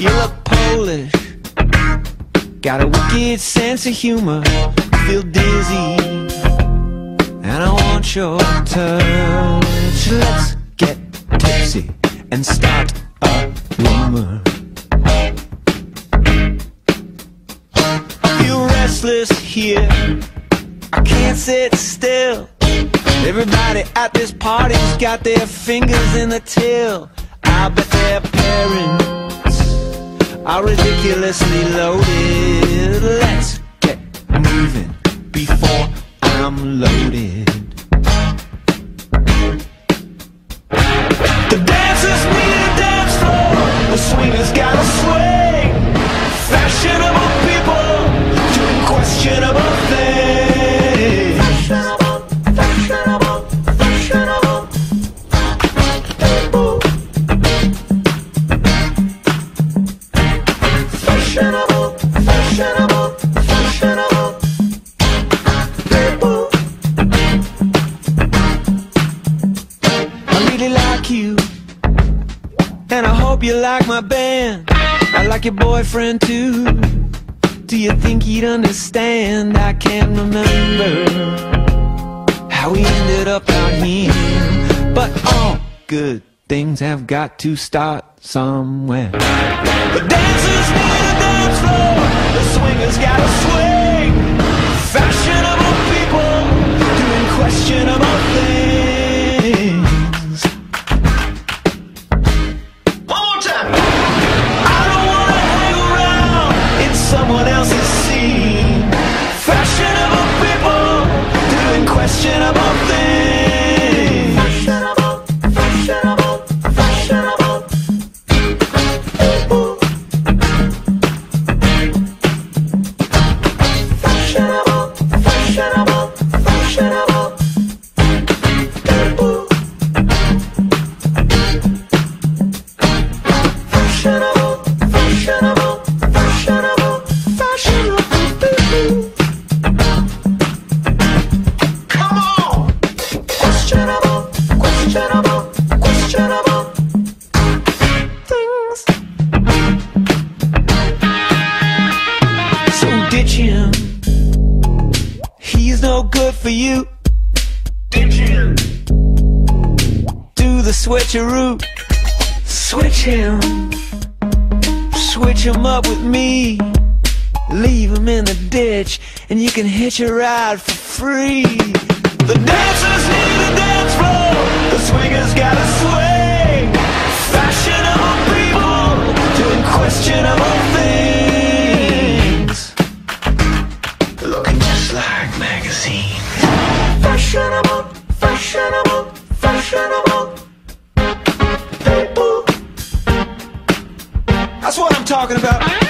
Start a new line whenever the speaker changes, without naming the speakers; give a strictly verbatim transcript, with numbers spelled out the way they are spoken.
You look Polish, got a wicked sense of humor. Feel dizzy, and I want your touch. Let's get tipsy and start a rumor. Feel restless here, I can't sit still. Everybody at this party's got their fingers in the till. I bet their parents are ridiculously loaded. Let's get moving before I'm loaded. The dancers need a dance floor, the swingers gotta swing. Fashionable people doing questionable things. Fashionable, fashionable, fashionable people. Fashionable, fashionable, fashionable people. I really like you, and I hope you like my band. I like your boyfriend too. Do you think he'd understand? I can't remember how we ended up out here, but all good things have got to start somewhere. The dancers need a dance floor, the swingers gotta swing. Fashionable people doing questionable things. One more time. I don't wanna hang around in someone else's scene. Fashionable people doing questionable things. Fashionable, fashionable, fashionable people. Fashionable, fashionable, fashionable people. Fashionable, fashionable, fashionable, fashionable people. Come on! Questionable, questionable, questionable things. So ditch him, he's no good for you. Ditch him. Do the switcheroo. Switch him. Switch him up with me. Leave him in the ditch, and you can hitch a ride for free. The dancers need a dance floor, the swingers gotta swing. Fashionable people doing questionable things, looking just like magazines. Fashionable, fashionable, fashionable people. That's what I'm talking about.